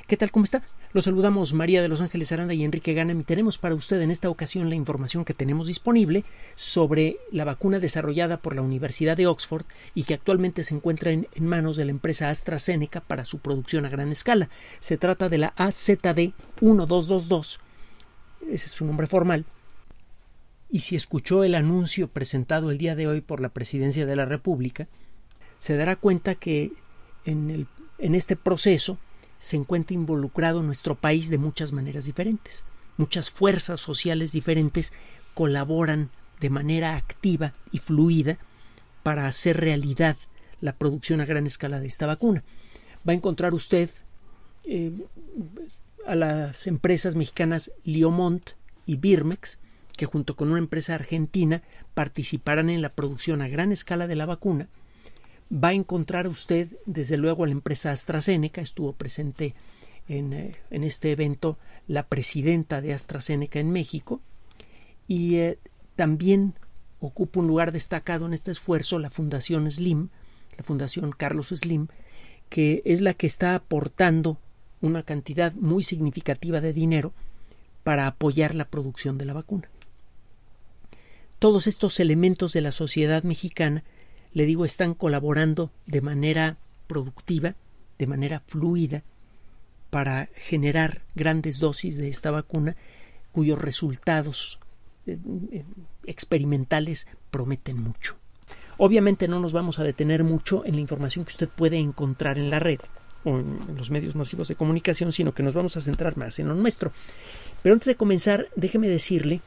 ¿Qué tal? ¿Cómo está? Los saludamos María de Los Ángeles Aranda y Enrique Ganem y tenemos para usted en esta ocasión la información que tenemos disponible sobre la vacuna desarrollada por la Universidad de Oxford y que actualmente se encuentra en manos de la empresa AstraZeneca para su producción a gran escala. Se trata de la AZD1222, ese es su nombre formal. Y si escuchó el anuncio presentado el día de hoy por la Presidencia de la República, se dará cuenta que en este proceso se encuentra involucrado nuestro país de muchas maneras diferentes. Muchas fuerzas sociales diferentes colaboran de manera activa y fluida para hacer realidad la producción a gran escala de esta vacuna. Va a encontrar usted a las empresas mexicanas Liomont y Birmex, que junto con una empresa argentina participarán en la producción a gran escala de la vacuna. Va a encontrar usted, desde luego, a la empresa AstraZeneca. Estuvo presente en este evento la presidenta de AstraZeneca en México y también ocupa un lugar destacado en este esfuerzo la Fundación Slim, la Fundación Carlos Slim, que es la que está aportando una cantidad muy significativa de dinero para apoyar la producción de la vacuna. Todos estos elementos de la sociedad mexicana, le digo, están colaborando de manera productiva, de manera fluida, para generar grandes dosis de esta vacuna cuyos resultados experimentales prometen mucho. Obviamente no nos vamos a detener mucho en la información que usted puede encontrar en la red o en los medios masivos de comunicación, sino que nos vamos a centrar más en lo nuestro. Pero antes de comenzar, déjeme decirle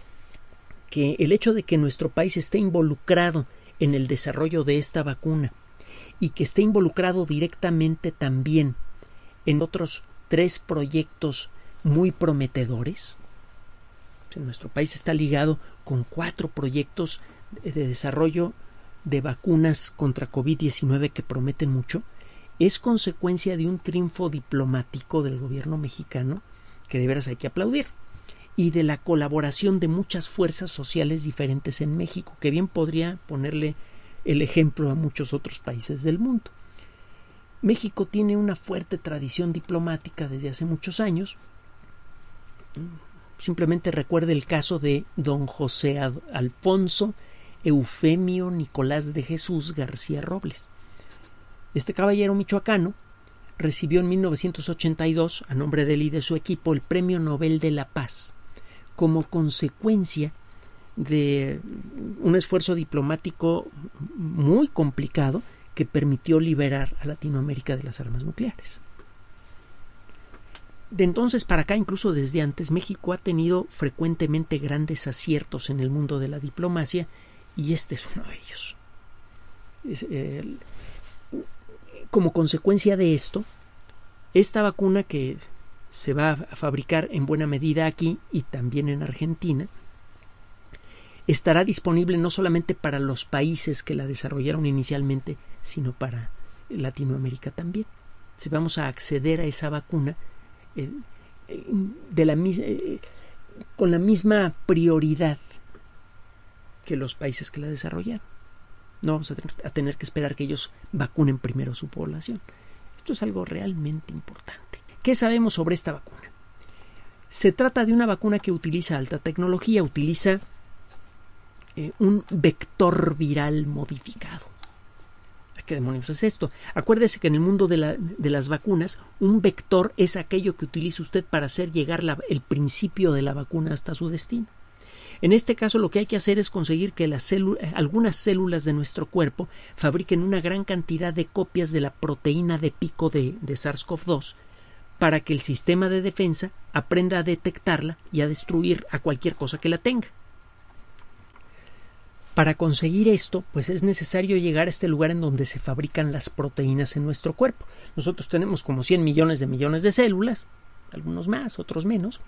que el hecho de que nuestro país esté involucrado en el desarrollo de esta vacuna y que esté involucrado directamente también en otros 3 proyectos muy prometedores. Nuestro país está ligado con 4 proyectos de desarrollo de vacunas contra COVID-19 que prometen mucho. Es consecuencia de un triunfo diplomático del gobierno mexicano que de veras hay que aplaudir, y de la colaboración de muchas fuerzas sociales diferentes en México, que bien podría ponerle el ejemplo a muchos otros países del mundo. México tiene una fuerte tradición diplomática desde hace muchos años. Simplemente recuerde el caso de don José Alfonso Eufemio Nicolás de Jesús García Robles. Este caballero michoacano recibió en 1982, a nombre de él y de su equipo, el Premio Nobel de la Paz, como consecuencia de un esfuerzo diplomático muy complicado que permitió liberar a Latinoamérica de las armas nucleares. De entonces para acá, incluso desde antes, México ha tenido frecuentemente grandes aciertos en el mundo de la diplomacia y este es uno de ellos. Como consecuencia de esto, esta vacuna que se va a fabricar en buena medida aquí y también en Argentina, estará disponible no solamente para los países que la desarrollaron inicialmente, sino para Latinoamérica también. Si vamos a acceder a esa vacuna con la misma prioridad que los países que la desarrollaron. No vamos a tener que esperar que ellos vacunen primero su población. Esto es algo realmente importante. ¿Qué sabemos sobre esta vacuna? Se trata de una vacuna que utiliza alta tecnología, utiliza un vector viral modificado. ¿Qué demonios es esto? Acuérdese que en el mundo de las vacunas, un vector es aquello que utiliza usted para hacer llegar el principio de la vacuna hasta su destino. En este caso, lo que hay que hacer es conseguir que algunas células de nuestro cuerpo fabriquen una gran cantidad de copias de la proteína de pico de SARS-CoV-2 para que el sistema de defensa aprenda a detectarla y a destruir a cualquier cosa que la tenga. Para conseguir esto, pues es necesario llegar a este lugar en donde se fabrican las proteínas en nuestro cuerpo. Nosotros tenemos como 100 millones de células, algunos más, otros menos,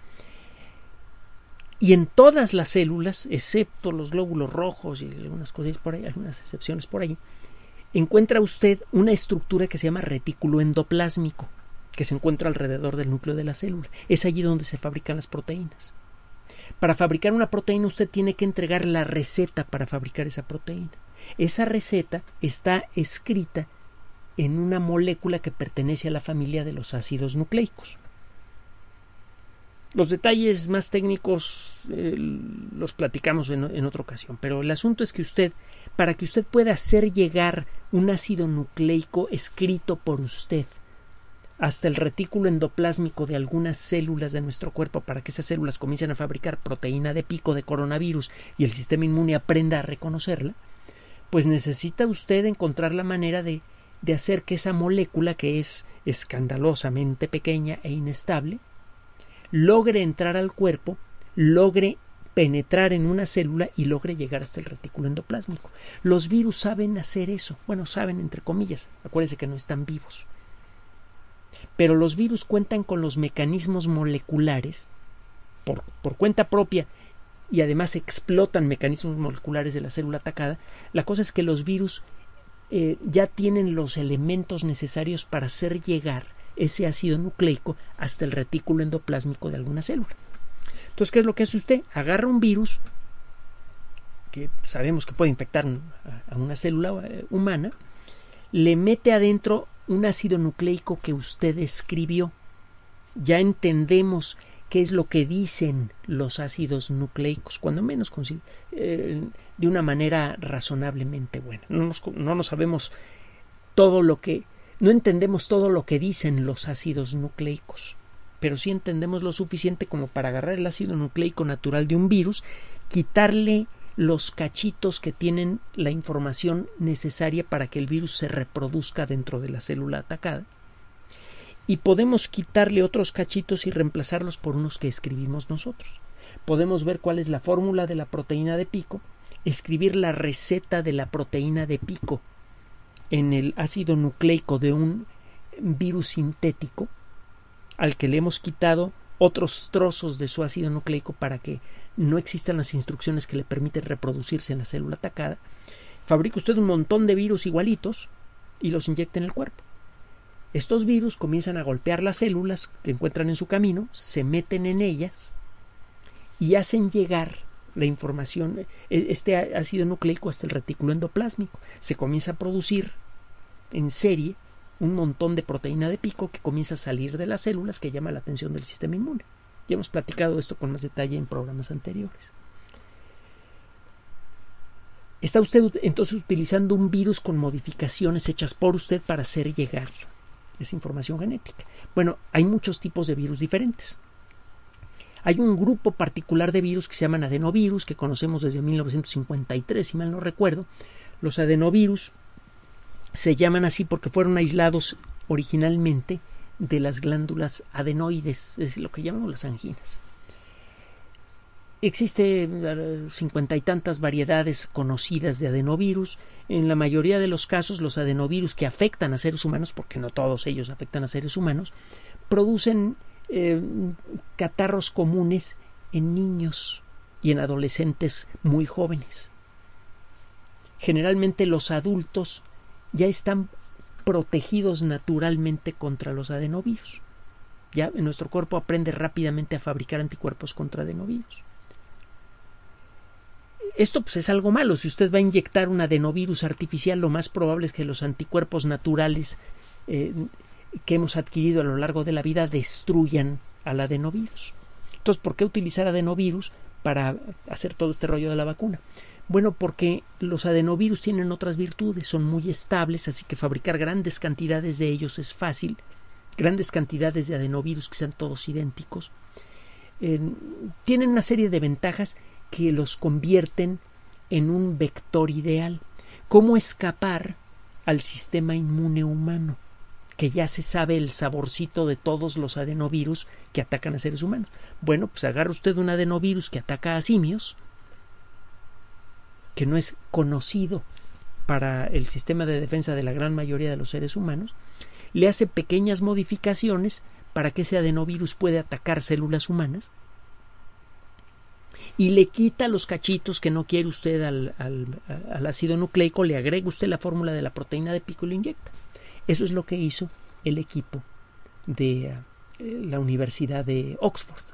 y en todas las células, excepto los glóbulos rojos y algunas cosas por ahí, algunas excepciones por ahí, encuentra usted una estructura que se llama retículo endoplásmico, que se encuentra alrededor del núcleo de la célula. Es allí donde se fabrican las proteínas. Para fabricar una proteína usted tiene que entregar la receta para fabricar esa proteína. Esa receta está escrita en una molécula que pertenece a la familia de los ácidos nucleicos. Los detalles más técnicos los platicamos en otra ocasión, pero el asunto es que para que usted pueda hacer llegar un ácido nucleico escrito por usted hasta el retículo endoplásmico de algunas células de nuestro cuerpo, para que esas células comiencen a fabricar proteína de pico de coronavirus y el sistema inmune aprenda a reconocerla, pues necesita usted encontrar la manera de hacer que esa molécula, que es escandalosamente pequeña e inestable, logre entrar al cuerpo, logre penetrar en una célula y logre llegar hasta el retículo endoplásmico. Los virus saben hacer eso. Bueno, saben entre comillas. Acuérdense que no están vivos. Pero los virus cuentan con los mecanismos moleculares por cuenta propia y además explotan mecanismos moleculares de la célula atacada. La cosa es que los virus ya tienen los elementos necesarios para hacer llegar ese ácido nucleico hasta el retículo endoplásmico de alguna célula. Entonces, ¿qué es lo que hace usted? Agarra un virus que sabemos que puede infectar a una célula humana, le mete adentro un ácido nucleico que usted escribió. Ya entendemos qué es lo que dicen los ácidos nucleicos, cuando menos de una manera razonablemente buena. No sabemos todo lo que No entendemos todo lo que dicen los ácidos nucleicos, pero sí entendemos lo suficiente como para agarrar el ácido nucleico natural de un virus, quitarle los cachitos que tienen la información necesaria para que el virus se reproduzca dentro de la célula atacada, y podemos quitarle otros cachitos y reemplazarlos por unos que escribimos nosotros. Podemos ver cuál es la fórmula de la proteína de pico, escribir la receta de la proteína de pico en el ácido nucleico de un virus sintético al que le hemos quitado otros trozos de su ácido nucleico para que no existan las instrucciones que le permiten reproducirse en la célula atacada. Fabrica usted un montón de virus igualitos y los inyecta en el cuerpo. Estos virus comienzan a golpear las células que encuentran en su camino, se meten en ellas y hacen llegar la información, este ácido nucleico, hasta el retículo endoplásmico. Se comienza a producir en serie un montón de proteína de pico que comienza a salir de las células, que llama la atención del sistema inmune. Ya hemos platicado esto con más detalle en programas anteriores. Está usted entonces utilizando un virus con modificaciones hechas por usted para hacer llegar esa información genética. Bueno, hay muchos tipos de virus diferentes. Hay un grupo particular de virus que se llaman adenovirus, que conocemos desde 1953, si mal no recuerdo. Los adenovirus se llaman así porque fueron aislados originalmente de las glándulas adenoides, es lo que llamamos las anginas. Existen 50 y tantas variedades conocidas de adenovirus. En la mayoría de los casos, los adenovirus que afectan a seres humanos, porque no todos ellos afectan a seres humanos, producen catarros comunes en niños y en adolescentes muy jóvenes. Generalmente los adultos ya están protegidos naturalmente contra los adenovirus. Ya nuestro cuerpo aprende rápidamente a fabricar anticuerpos contra adenovirus. Esto pues es algo malo. Si usted va a inyectar un adenovirus artificial, lo más probable es que los anticuerpos naturales que hemos adquirido a lo largo de la vida destruyan al adenovirus. Entonces, ¿por qué utilizar adenovirus para hacer todo este rollo de la vacuna? Bueno, porque los adenovirus tienen otras virtudes, son muy estables, así que fabricar grandes cantidades de ellos es fácil, grandes cantidades de adenovirus que sean todos idénticos. Tienen una serie de ventajas que los convierten en un vector ideal. ¿Cómo escapar al sistema inmune humano? Que ya se sabe el saborcito de todos los adenovirus que atacan a seres humanos. Bueno, pues agarra usted un adenovirus que ataca a simios, que no es conocido para el sistema de defensa de la gran mayoría de los seres humanos, le hace pequeñas modificaciones para que ese adenovirus pueda atacar células humanas y le quita los cachitos que no quiere usted al ácido nucleico, le agrega usted la fórmula de la proteína de pico y lo inyecta. Eso es lo que hizo el equipo de la Universidad de Oxford.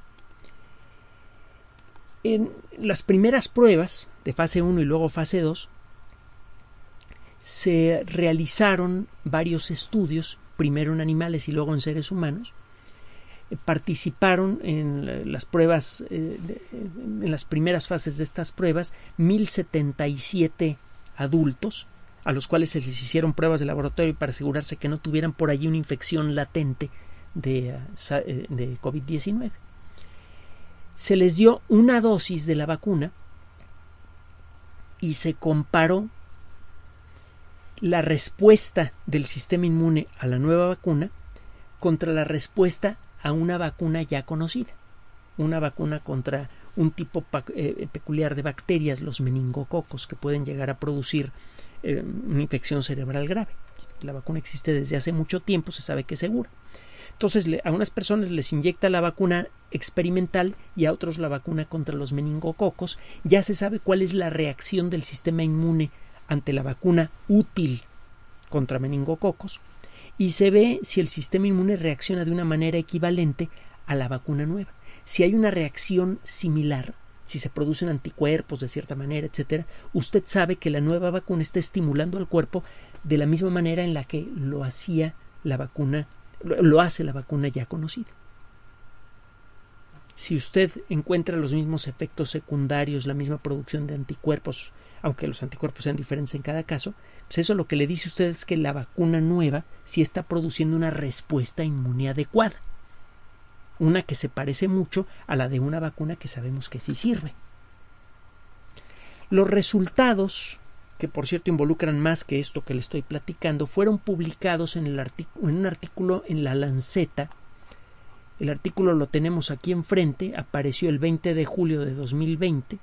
En las primeras pruebas de fase 1 y luego fase 2 se realizaron varios estudios, primero en animales y luego en seres humanos. Participaron en las pruebas, en las primeras fases de estas pruebas, 1077 adultos, a los cuales se les hicieron pruebas de laboratorio para asegurarse que no tuvieran por allí una infección latente de COVID-19. Se les dio una dosis de la vacuna y se comparó la respuesta del sistema inmune a la nueva vacuna contra la respuesta a una vacuna ya conocida, una vacuna contra un tipo peculiar de bacterias, los meningococos, que pueden llegar a producir una infección cerebral grave. La vacuna existe desde hace mucho tiempo, se sabe que es segura. Entonces, a unas personas les inyecta la vacuna experimental y a otros la vacuna contra los meningococos. Ya se sabe cuál es la reacción del sistema inmune ante la vacuna útil contra meningococos y se ve si el sistema inmune reacciona de una manera equivalente a la vacuna nueva. Si hay una reacción similar, si se producen anticuerpos de cierta manera, etcétera, usted sabe que la nueva vacuna está estimulando al cuerpo de la misma manera en la que lo hace la vacuna ya conocida. Si usted encuentra los mismos efectos secundarios, la misma producción de anticuerpos, aunque los anticuerpos sean diferentes en cada caso, pues eso lo que le dice a usted es que la vacuna nueva sí está produciendo una respuesta inmune adecuada, una que se parece mucho a la de una vacuna que sabemos que sí sirve. Los resultados, que por cierto involucran más que esto que le estoy platicando, fueron publicados en un artículo en La Lanceta. El artículo lo tenemos aquí enfrente, apareció el 20 de julio de 2020.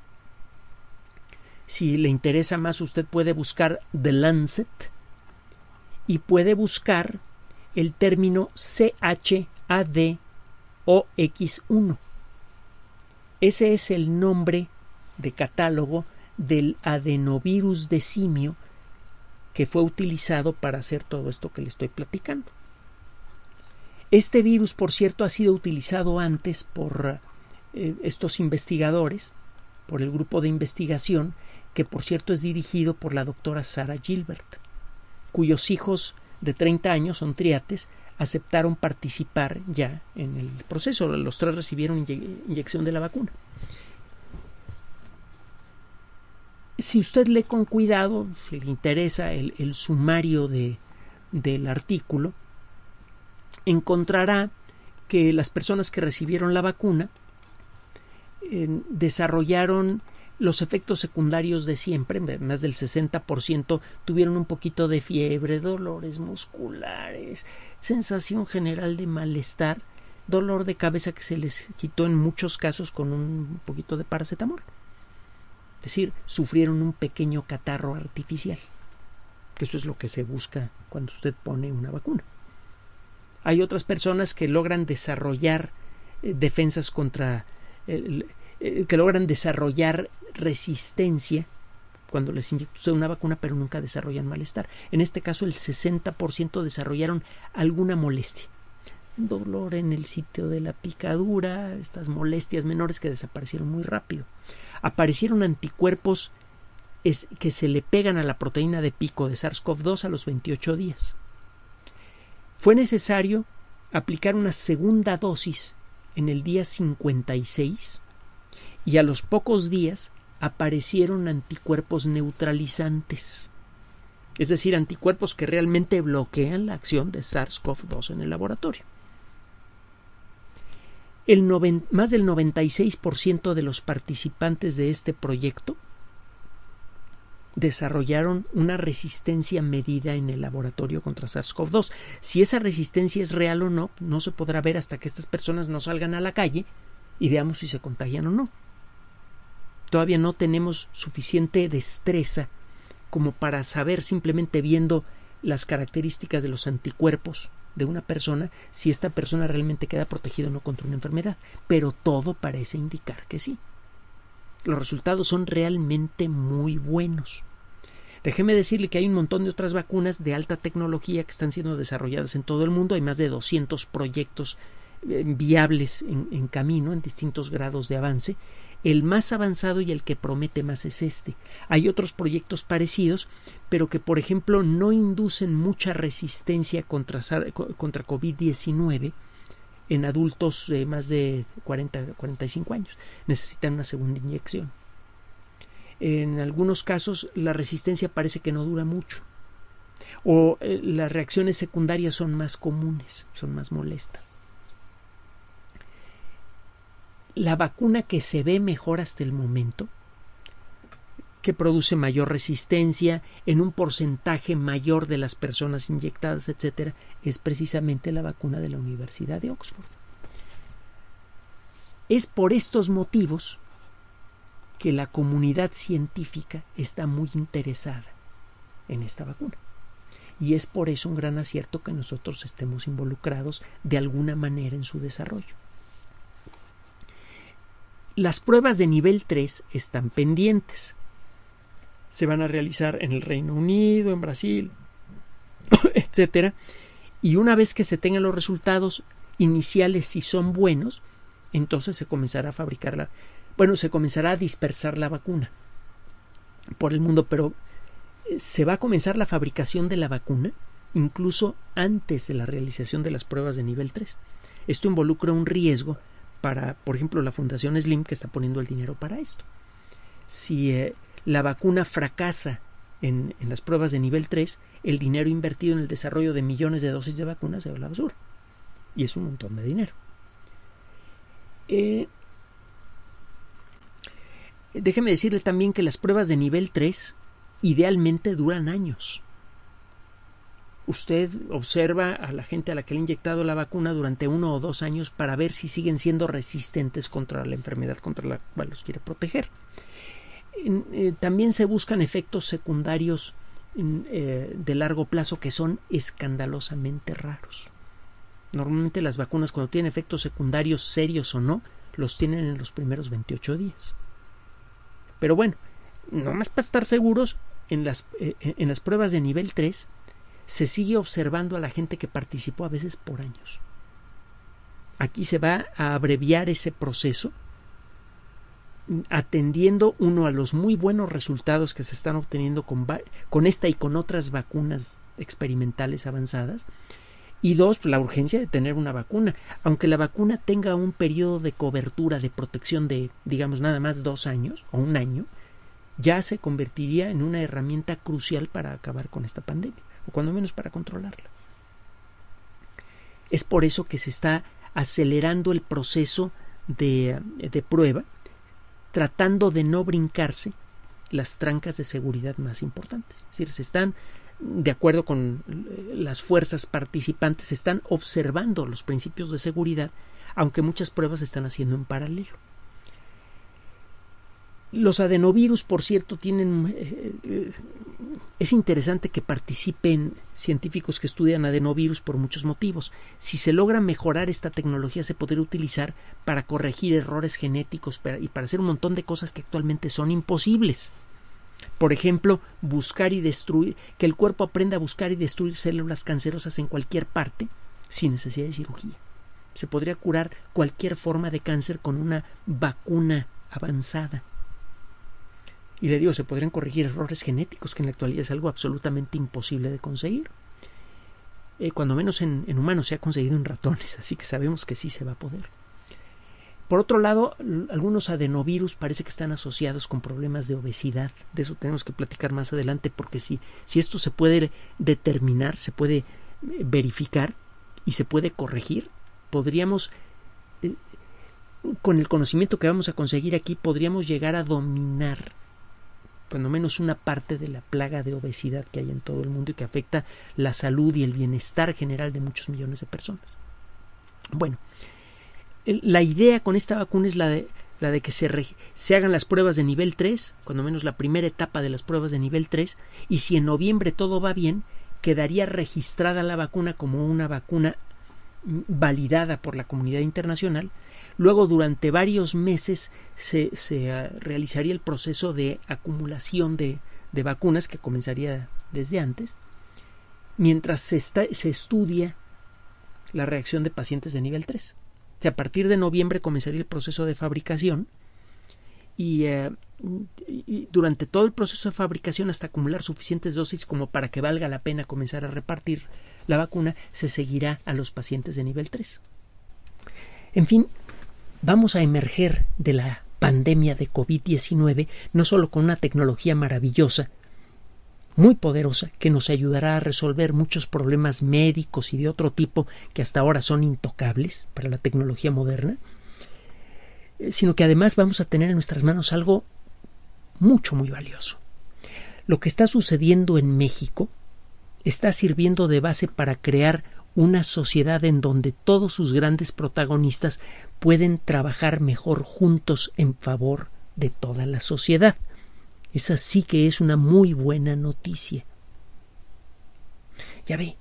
Si le interesa más, usted puede buscar The Lancet y puede buscar el término CHAdOX1. Ese es el nombre de catálogo del adenovirus de simio que fue utilizado para hacer todo esto que le estoy platicando. Este virus, por cierto, ha sido utilizado antes por estos investigadores, por el grupo de investigación, que por cierto es dirigido por la doctora Sarah Gilbert, cuyos hijos de 30 años, son triates, aceptaron participar ya en el proceso. Los tres recibieron inyección de la vacuna. Si usted lee con cuidado, si le interesa el sumario del artículo, encontrará que las personas que recibieron la vacuna desarrollaron los efectos secundarios de siempre. Más del 60% tuvieron un poquito de fiebre, dolores musculares, sensación general de malestar, dolor de cabeza que se les quitó en muchos casos con un poquito de paracetamol. Es decir, sufrieron un pequeño catarro artificial. Eso es lo que se busca cuando usted pone una vacuna. Hay otras personas que logran desarrollar defensas contra que logran desarrollar resistencia cuando les inyecta una vacuna, pero nunca desarrollan malestar. En este caso, el 60% desarrollaron alguna molestia, dolor en el sitio de la picadura, estas molestias menores que desaparecieron muy rápido. Aparecieron anticuerpos que se le pegan a la proteína de pico de SARS-CoV-2 a los 28 días. Fue necesario aplicar una segunda dosis en el día 56 y a los pocos días aparecieron anticuerpos neutralizantes, es decir, anticuerpos que realmente bloquean la acción de SARS-CoV-2 en el laboratorio. Más del 96% de los participantes de este proyecto desarrollaron una resistencia medida en el laboratorio contra SARS-CoV-2. Si esa resistencia es real o no, no se podrá ver hasta que estas personas no salgan a la calle y veamos si se contagian o no. Todavía no tenemos suficiente destreza como para saber, simplemente viendo las características de los anticuerpos de una persona, si esta persona realmente queda protegida o no contra una enfermedad. Pero todo parece indicar que sí. Los resultados son realmente muy buenos. Déjeme decirle que hay un montón de otras vacunas de alta tecnología que están siendo desarrolladas en todo el mundo. Hay más de 200 proyectos viables en camino, en distintos grados de avance. El más avanzado y el que promete más es este. Hay otros proyectos parecidos, pero que, por ejemplo, no inducen mucha resistencia contra COVID-19 en adultos de más de 45 años. Necesitan una segunda inyección. En algunos casos, la resistencia parece que no dura mucho. O las reacciones secundarias son más comunes, son más molestas. La vacuna que se ve mejor hasta el momento, que produce mayor resistencia en un porcentaje mayor de las personas inyectadas, etcétera, es precisamente la vacuna de la Universidad de Oxford. Es por estos motivos que la comunidad científica está muy interesada en esta vacuna. Y es por eso un gran acierto que nosotros estemos involucrados de alguna manera en su desarrollo. Las pruebas de nivel 3 están pendientes. Se van a realizar en el Reino Unido, en Brasil, etcétera. Y una vez que se tengan los resultados iniciales, si son buenos, entonces se comenzará a fabricar se comenzará a dispersar la vacuna por el mundo, pero se va a comenzar la fabricación de la vacuna incluso antes de la realización de las pruebas de nivel 3. Esto involucra un riesgo para, por ejemplo, la Fundación Slim, que está poniendo el dinero para esto. Si la vacuna fracasa en las pruebas de nivel 3, el dinero invertido en el desarrollo de millones de dosis de vacunas se va a la basura. Y es un montón de dinero. Déjeme decirle también que las pruebas de nivel 3 idealmente duran años. Usted observa a la gente a la que le ha inyectado la vacuna durante 1 o 2 años para ver si siguen siendo resistentes contra la enfermedad contra la cual los quiere proteger. También se buscan efectos secundarios de largo plazo que son escandalosamente raros. Normalmente las vacunas, cuando tienen efectos secundarios serios o no, los tienen en los primeros 28 días. Pero bueno, nomás para estar seguros, en las pruebas de nivel 3 se sigue observando a la gente que participó a veces por años. Aquí se va a abreviar ese proceso, atendiendo uno a los muy buenos resultados que se están obteniendo con esta y con otras vacunas experimentales avanzadas, y 2, la urgencia de tener una vacuna. Aunque la vacuna tenga un periodo de cobertura, de protección de, digamos, nada más 2 años o 1 año, ya se convertiría en una herramienta crucial para acabar con esta pandemia, o cuando menos para controlarla. Es por eso que se está acelerando el proceso de prueba, tratando de no brincarse las trancas de seguridad más importantes. Es decir, se están, de acuerdo con las fuerzas participantes, se están observando los principios de seguridad, aunque muchas pruebas se están haciendo en paralelo. Los adenovirus, por cierto, es interesante que participen científicos que estudian adenovirus por muchos motivos. Si se logra mejorar esta tecnología, se podría utilizar para corregir errores genéticos y para hacer un montón de cosas que actualmente son imposibles. Por ejemplo, buscar y destruir, que el cuerpo aprenda a buscar y destruir células cancerosas en cualquier parte sin necesidad de cirugía. Se podría curar cualquier forma de cáncer con una vacuna avanzada. Y le digo, se podrían corregir errores genéticos, que en la actualidad es algo absolutamente imposible de conseguir. Cuando menos en humanos se ha conseguido en ratones, así que sabemos que sí se va a poder. Por otro lado, algunos adenovirus parece que están asociados con problemas de obesidad. De eso tenemos que platicar más adelante, porque si esto se puede determinar, se puede verificar y se puede corregir, podríamos, con el conocimiento que vamos a conseguir aquí, podríamos llegar a dominar cuando menos una parte de la plaga de obesidad que hay en todo el mundo y que afecta la salud y el bienestar general de muchos millones de personas. Bueno, la idea con esta vacuna es la de que se hagan las pruebas de nivel 3, cuando menos la primera etapa de las pruebas de nivel 3, y si en noviembre todo va bien, quedaría registrada la vacuna como una vacuna validada por la comunidad internacional. Luego, durante varios meses se realizaría el proceso de acumulación de vacunas, que comenzaría desde antes, mientras se estudia la reacción de pacientes de nivel 3. O sea, a partir de noviembre comenzaría el proceso de fabricación y durante todo el proceso de fabricación, hasta acumular suficientes dosis como para que valga la pena comenzar a repartir la vacuna, se seguirá a los pacientes de nivel 3. En fin, vamos a emerger de la pandemia de COVID-19 no solo con una tecnología maravillosa, muy poderosa, que nos ayudará a resolver muchos problemas médicos y de otro tipo que hasta ahora son intocables para la tecnología moderna, sino que además vamos a tener en nuestras manos algo mucho, muy valioso. Lo que está sucediendo en México está sirviendo de base para crear una sociedad en donde todos sus grandes protagonistas pueden trabajar mejor juntos en favor de toda la sociedad. Esa sí que es una muy buena noticia. Ya ve,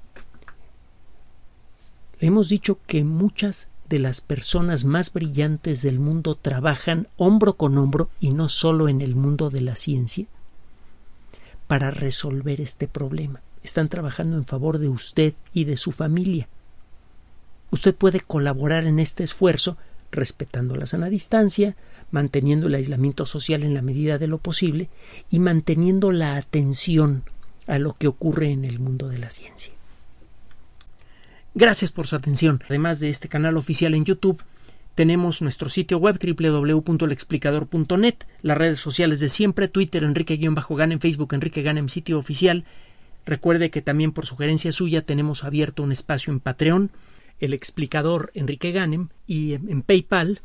le hemos dicho que muchas de las personas más brillantes del mundo trabajan hombro con hombro, y no solo en el mundo de la ciencia, para resolver este problema. Están trabajando en favor de usted y de su familia. Usted puede colaborar en este esfuerzo respetando la sana distancia, manteniendo el aislamiento social en la medida de lo posible y manteniendo la atención a lo que ocurre en el mundo de la ciencia. Gracias por su atención. Además de este canal oficial en YouTube, tenemos nuestro sitio web www.elexplicador.net, las redes sociales de siempre, Twitter Enrique-Ganem, Facebook Enrique Ganem, sitio oficial. Recuerde que también por sugerencia suya tenemos abierto un espacio en Patreon, El Explicador Enrique Ganem, y en PayPal,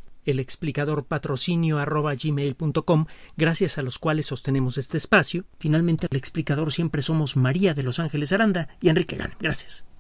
elexplicadorpatrocinio@gmail.com, gracias a los cuales sostenemos este espacio. Finalmente, El Explicador siempre somos María de Los Ángeles Aranda y Enrique Ganem. Gracias.